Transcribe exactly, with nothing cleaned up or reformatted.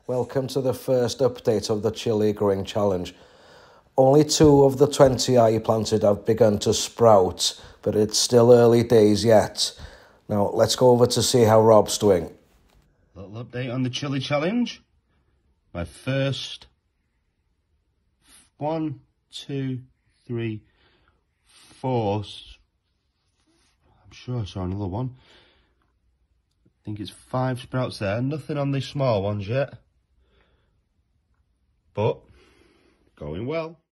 Welcome to the first update of the chilli growing challenge. Only two of the twenty I planted have begun to sprout, but it's still early days yet. Now let's go over to see how Rob's doing. Little update on the chilli challenge. My first one, two, three, four. I'm sure I saw another one. I think it's five sprouts there. Nothing on these small ones yet, but going well.